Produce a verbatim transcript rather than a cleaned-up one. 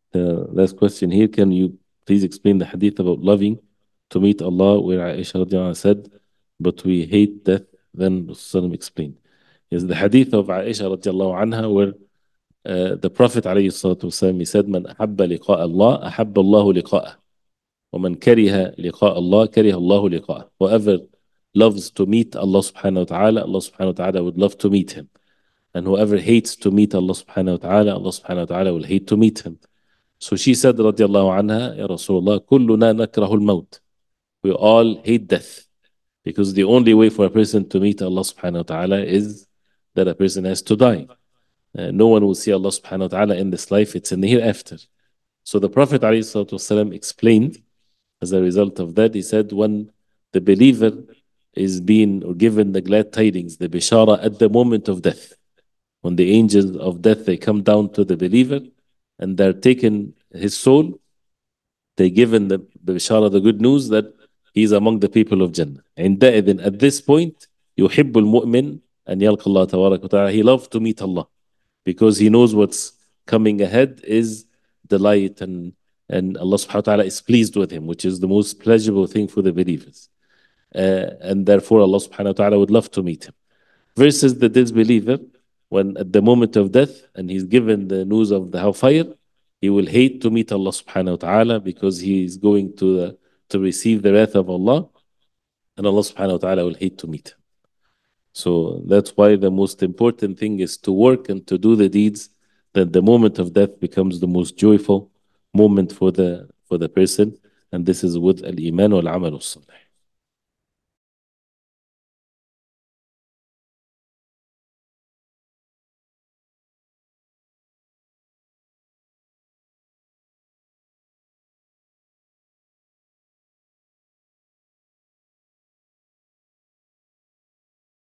The last question here, can you please explain the hadith about loving to meet Allah, where Aisha radiallahu anha said, but we hate death? Then Rasulullah explained. Is the hadith of Aisha radiallahu anha where uh, the Prophet alayhi salatu wasalam, he said, من أحب لقاء الله أحب الله لقاءه ومن كره لقاء الله كره الله لقاءه. Whoever loves to meet Allah subhanahu wa ta'ala, Allah subhanahu wa ta'ala would love to meet him. And whoever hates to meet Allah subhanahu wa ta'ala, Allah subhanahu wa ta'ala will hate to meet him. So she said, radiallahu anha, Ya Rasulullah, كلنا نكره الموت. We all hate death. Because the only way for a person to meet Allah subhanahu wa ta'ala is that a person has to die. Uh, no one will see Allah subhanahu wa ta'ala in this life, it's in the hereafter. So the Prophet ﷺ explained, as a result of that, he said, when the believer is being or given the glad tidings, the bishara at the moment of death, when the angels of death, they come down to the believer and they're taking his soul, they given the, the bishara, the good news that he's among the people of Jannah. عندئذ, at this point, يحب المؤمن أن يلقى الله تبارك وتعالى. He loves to meet Allah because he knows what's coming ahead is delight, and and Allah subhanahu wa ta'ala is pleased with him, which is the most pleasurable thing for the believers. Uh, and therefore Allah subhanahu wa ta'ala would love to meet him. Versus the disbeliever, when at the moment of death and he's given the news of the hellfire, he will hate to meet Allah subhanahu wa ta'ala because he is going to, uh, to receive the wrath of Allah, and Allah subhanahu wa ta'ala will hate to meet him. So that's why the most important thing is to work and to do the deeds, that the moment of death becomes the most joyful moment for the for the person, and this is with al-iman wal-amal al-salih.